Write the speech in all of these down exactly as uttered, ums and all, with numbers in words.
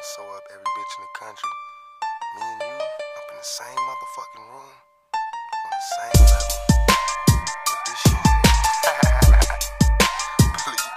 So up every bitch in the country. Me and you up in the same motherfucking room, on the same level, with this shit here. Please.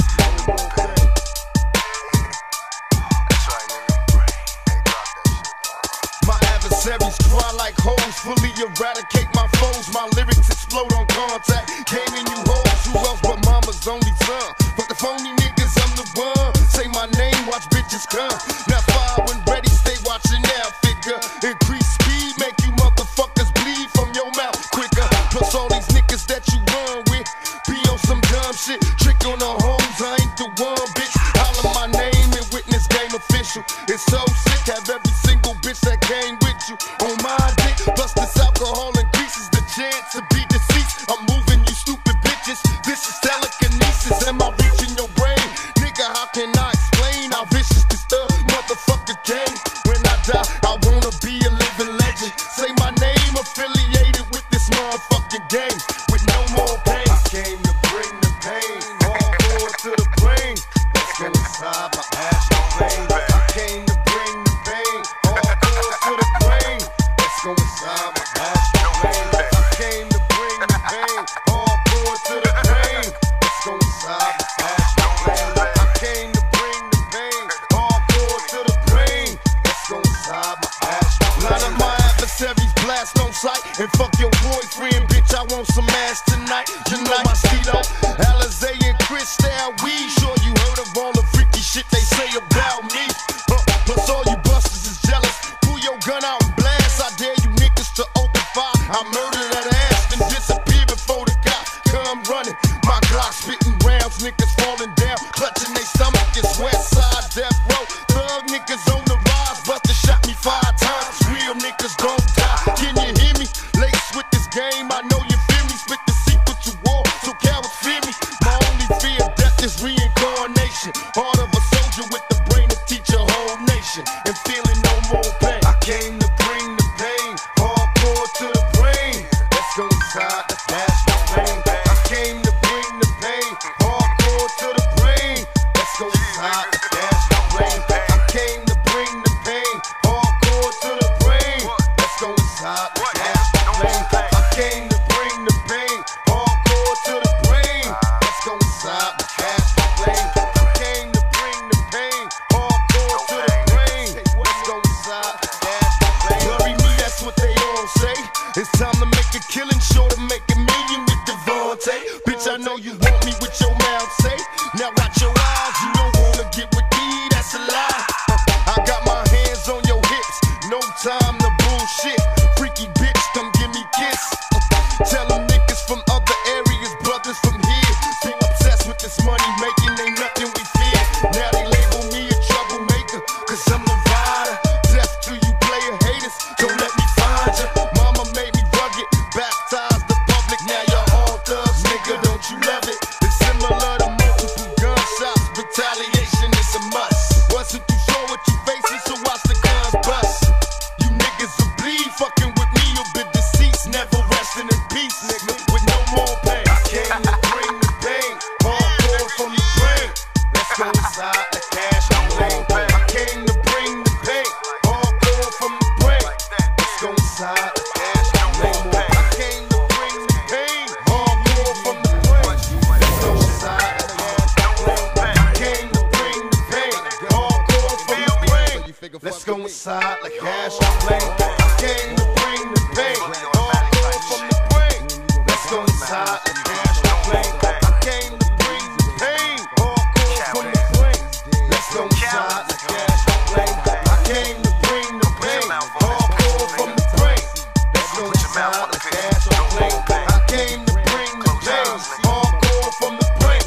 That's right, nigga. Hey, drop that shit. My adversaries cry like hoes, fully eradicate my foes. My lyrics explode on contact. Came in you hoes, who else but mama's only son? Fuck the phony niggas, I'm the one. Say my name, watch bitches come. Now fire when ready, stay watching now, figure. Increase speed, make you motherfuckers bleed from your mouth quicker. Plus all these niggas that you run with be on some dumb shit. Trick on the hoes, I ain't the one, bitch. Holler my name and witness game official. It's so sick, have every single bitch that came with you on my dick. Plus this alcohol increases the chance to be deceased. I'm moving you stupid bitches. This is telekinesis. Am I reaching your brain? Nigga, how can I explain how vicious this thug motherfucker came? When I die, I wanna be a living legend. Say my name affiliated with this motherfucking game with no more pain. I came to bring the pain, hardcore to the brain. Let's go inside my astral plane. I came to bring the pain, hardcore to the brain. Let's go inside my astral plane. I came to bring the pain, hardcore to the brain. Let's go inside my astral plane. I came to bring the pain, hardcore to the brain. Let's go inside my astral plane. Line up my adversaries, blast on sight, and fuck your boyfriend, bitch. I want some ass tonight. You know my Cito, Alizé and Cristal, we sure you heard of all the freaky shit they say about me. Uh, plus all you busters is jealous. Pull your gun out and blast. I dare you niggas to open fire. I murder that ass and disappear before the cops come running. My Glock spitting rounds, niggas falling down, clutching they stomach. It's West Side Death Row. Thug niggas on the rise, Buster shot me five times. Real niggas don't die. Can you hear me? Laced with this game, I know you feel me. Spit the secret to war, so cowards fear me. My only fear of death is reincarnation. Heart of a soldier with the brain to teach a whole nation, and feeling no more pain. I came to bring the pain, hardcore to the brain. Let's go inside the astral plane. I came to bring the pain, hardcore to the brain. Let's go inside the astral plane. I came to bring the pain, hardcore to the brain. Let's go inside the astral plane. I came to bring the pain, hardcore to the brain. Let's go inside the astral plane. I came to bring the pain, hardcore to the brain. Let's go inside the astral plane. Bury me, that's what they all say. It's time to make a killing, sure to make a million with Devontae. Bitch, I know you want me with your mouth, say. Now watch your eyes, you don't wanna get with me, that's a lie. I got my hands on your hips, no time to bullshit. Freaky bitch, come give me kiss. Tell them niggas from other areas, brothers from here, be obsessed with this money making, ain't nothing we fear. Now they label me a troublemaker, cause I'm the rider. Death to you player haters, don't let me find ya. Mama made me rugged, baptized the public. Now y'all all thugs, nigga, don't you love it? It's similar to multiple gunshots, retaliation is a must. Wasn't too sure what you facing, so watch the guns bust. You niggas will bleed, fucking with me, you'll be deceased. Never resting in peace, nigga, with no more pain. I came to bring the pain, hardcore from the brain. Let's go inside the cash plane. I came to bring the pain, hardcore from the brain. Let's go inside the cash plane. I came to bring the pain, hardcore from the brain. Let's go inside the cash plane. I came to bring the pain, hardcore from the brain. Let's go inside like cash plane. I came to bring the pain, hardcore from the brain. Let's go inside like cash plane. I came to bring the pain, hardcore from the brain. Let's go inside like cash plane. I came to bring the pain, hardcore from the brain. Let's go inside like cash plane. I came to bring the pain, hardcore from the brain.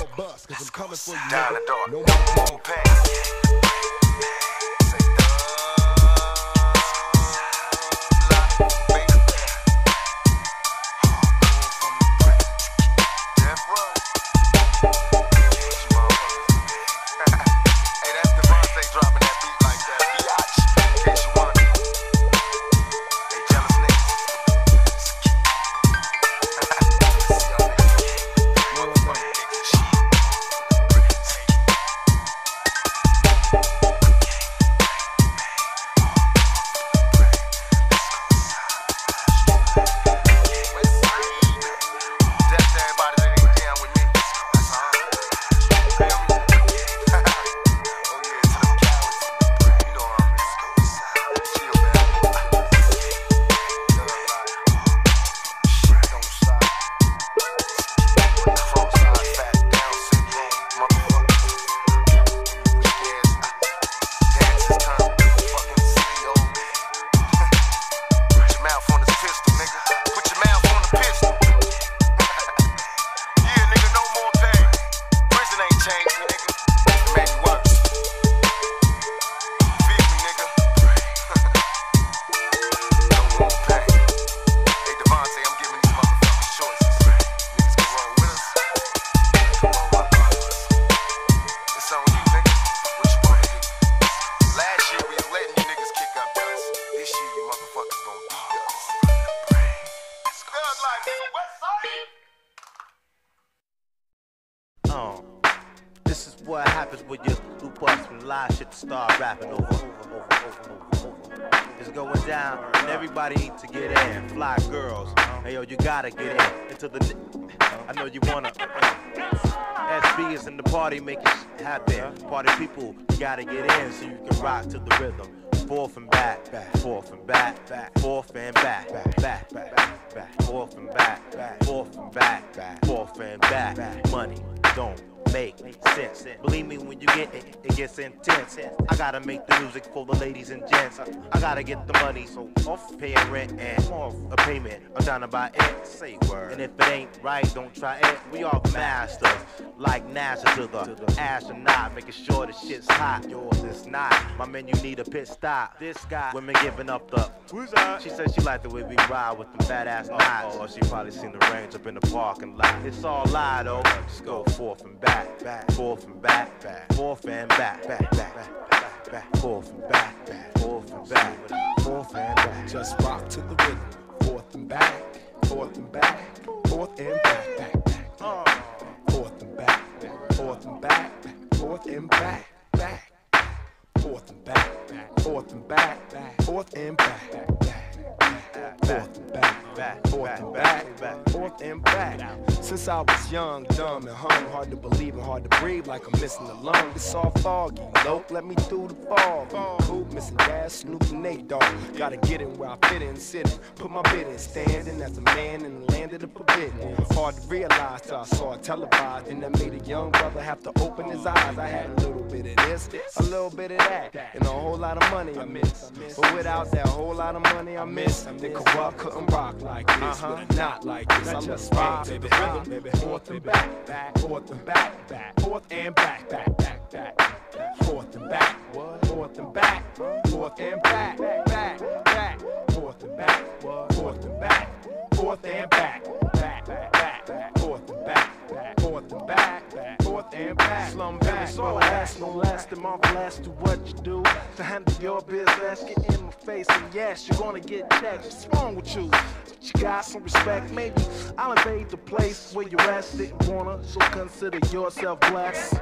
Down the door, no more pain. Uh, this is what happens when you loop up some live shit to start rapping over, over, over, over, over, over. It's going down, and everybody needs to get in. Fly girls, hey yo, you gotta get in into the. I know you wanna. S B is in the party, make it happen. Party people, you gotta get in so you can rock to the rhythm. Forth and back, back, forth and back, back, forth and back, back, back, back, back, forth and back, back, forth and back, back, forth and back. Money don't make sense. Believe me, when you get it, it gets intense. I gotta make the music for the ladies and gents. I gotta get the money, so off paying rent and off a payment. I'm down to buy it, say word. And if it ain't right, don't try it. We all masters, like NASA to the astronaut, making sure the shit's hot. Yours is not. My man, you need a pit stop. This guy, women giving up the. Who's that? She said she liked the way we ride with them fat ass knots. Or she probably seen the range up in the parking lot. It's all lie though. Just go forth and back. Back, forth and back, back, forth and back, back, back, back, back, forth and back, back, forth and back, forth and back. Just rock to the rhythm, forth and back, forth and back, forth and back, back, back, forth and back, forth and back, forth and back, back, forth and back, forth and back, forth and back, forth and back, forth and back, forth and back. Since I was young, dumb, and hung, hard to believe and hard to breathe, like I'm missing a lung. It's all foggy, nope, let me through the fog. Coop, missing Dad, Snoop, and Nate Dogg. Gotta get in where I fit in, sitting, put my bid in, standing as a man in the land of the forbidden. Hard to realize till I saw it televised, and that made a young brother have to open his eyes. I had a little bit of this, a little bit of that, and a whole lot of money I miss. But without that whole lot of money I miss, the corrupt couldn't rock like this, with not like this. I just rock, baby. Baby, forth and back, back, forth and back, back, forth and back, back, back, back, forth and back, forth and back, forth and back, back, back, forth and back, forth and back, forth and back, back, back, forth and back, forth and back, forth and back. Slum back, it's all I ask, no less than my blast. Do what you do to handle your business. Get in my face and yes, you're gonna get checked. What's wrong with you? You got some respect, maybe I'll invade the place where you rest. Didn't wanna, so consider yourself blessed.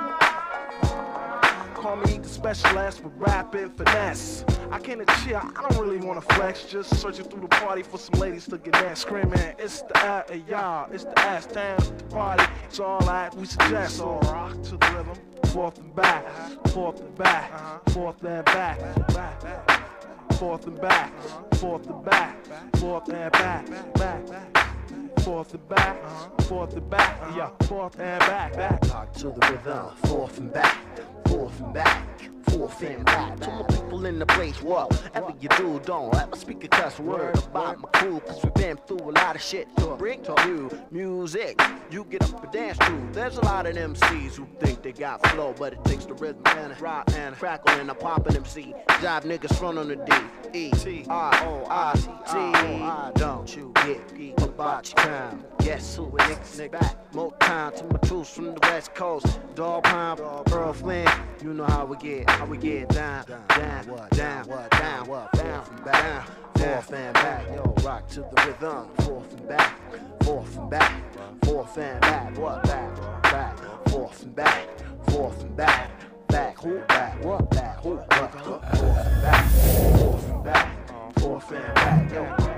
Call me the specialist with rapid finesse. I can't chill, I don't really wanna flex. Just searching through the party for some ladies to get next. Screaming, it's the ass, hey, y'all, it's the ass down the party. It's all that we suggest. So rock to the rhythm, forth and back, forth and back, forth and back, back. Forth and back, forth and back, forth and back, back, forth and back, forth and back, yeah, forth and back, back. Rock to the rhythm, forth and back, forth and back, forth and back. To my people in the place, whatever you do, don't ever speak a cuss word about my crew, cause we've been through a lot of shit to bring to you music. You get up and dance to. There's a lot of M Cs who think they got flow, but it takes the rhythm and a rock and a crackle and a poppin' M C. Jive niggas front on the D. E T R O I T. Don't you get geek about your time. Guess who it is back? More time to my troops from the West Coast. Dog Pound, Earl Flynn. You know how we get, how we get down, down, down, down, down, down, from back, forth and back. Yo, rock to the rhythm, forth and back, forth and back, forth and back, what back, back, forth and back, forth and back, back, who back, what back, who back, forth and back, forth and back, forth and back, yo.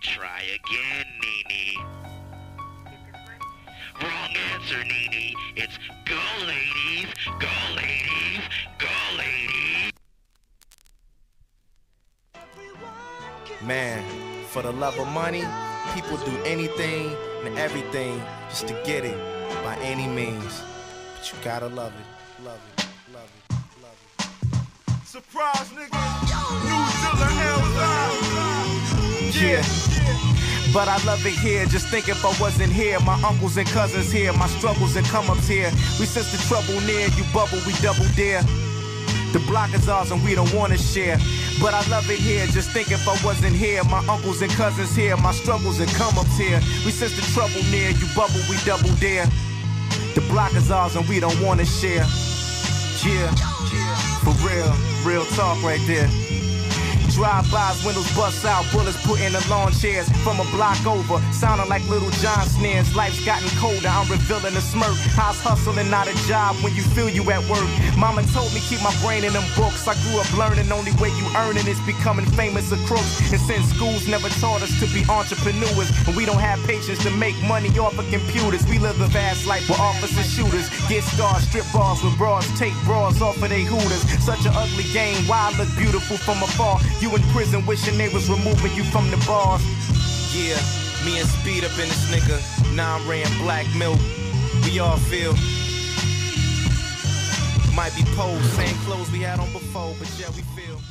Try again, Nene. Wrong answer, Nene. It's go, ladies, go, ladies, go, ladies. Man, for the love of money, people do anything and everything just to get it by any means. But you gotta love it, love it, love it, love it. Surprise, nigga. New Dilla L. Yeah. But I love it here, just think if I wasn't here. My uncles and cousins here, my struggles and come-ups here. We sense the trouble near, you bubble, we double dare. The block is ours and we don't wanna share. But I love it here, just think if I wasn't here. My uncles and cousins here, my struggles and come-ups here. We sense the trouble near, you bubble, we double dare. The block is ours and we don't wanna share. Yeah, for real, real talk right there. Drive-bys, windows bust out, bullets put in the lawn chairs from a block over, sounding like Little John snares. Life's gotten colder, I'm revealing a smirk. How's hustling not a job when you feel you at work? Mama told me keep my brain in them books. I grew up learning only way you earning is becoming famous or crooks. And since schools never taught us to be entrepreneurs, and we don't have patience to make money off of computers, we live a fast life with officers, shooters, get stars, strip bars with bras, take bras off of they hooters. Such an ugly game, why I look beautiful from afar. You in prison wishing they was removing you from the bars. Yeah, me and Speed up in this nigga. Now I'm Ray and Black Milk. We all feel. Might be posed, same clothes we had on before, but yeah, we feel.